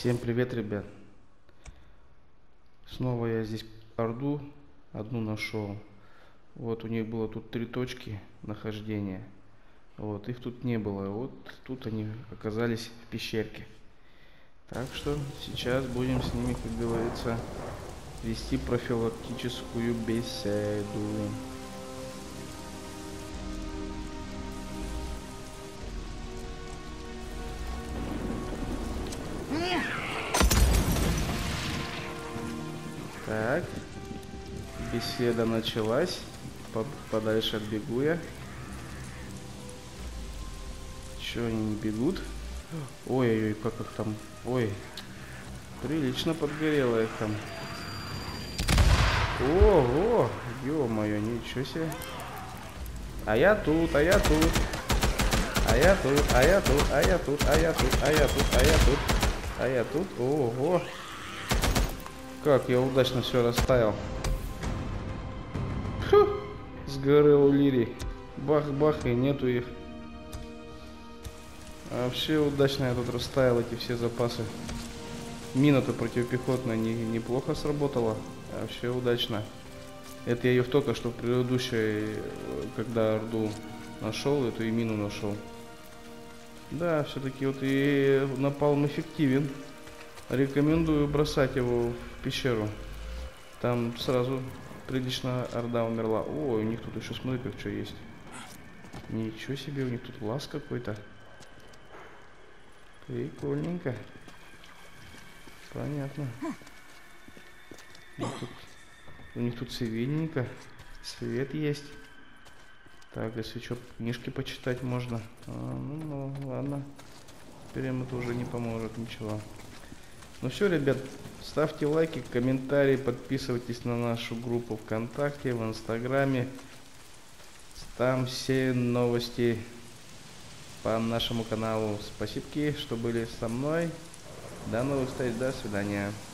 Всем привет, ребят. Снова я здесь орду одну нашел. Вот у них было тут 3 точки нахождения. Вот их тут не было. Вот тут они оказались в пещерке. Так что сейчас будем с ними, как говорится, вести профилактическую беседу. Так, беседа началась. Подальше отбегу я. Че они не бегут? Ой-ой-ой, как их там? Ой, прилично подгорело их там. Ого, ё-моё, ничего себе. А я тут, а я тут. А я тут, а я тут, а я тут, а я тут, а я тут, а я тут, а я тут. Ого. Как я удачно все расставил. Фу, сгорел лирий. Бах-бах, и нету их. Вообще удачно я тут расставил эти все запасы. Мина-то противопехотная неплохо сработала. Вообще удачно. Это я ее только что в предыдущей, когда орду нашел, эту и мину нашел. Да, все-таки вот и напалм эффективен. Рекомендую бросать его в пещеру. Там сразу прилично орда умерла. Ой, у них тут еще, смотри, как что есть. Ничего себе, у них тут лаз какой-то. Прикольненько. Понятно. У них тут цивильненько. Свет есть. Так, если что, книжки почитать можно. Ну, ладно. Теперь им это уже не поможет ничего. Ну все, ребят, ставьте лайки, комментарии, подписывайтесь на нашу группу ВКонтакте, в Инстаграме. Там все новости по нашему каналу. Спасибо, что были со мной. До новых встреч, до свидания.